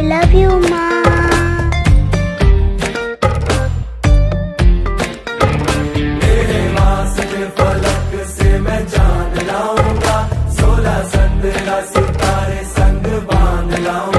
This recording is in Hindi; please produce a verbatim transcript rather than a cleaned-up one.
लव यू माँ। तेरे वास्ते फलक से मैं जान लाऊंगा, सोलह संद्रा सितारे संग बांध लाऊंगा।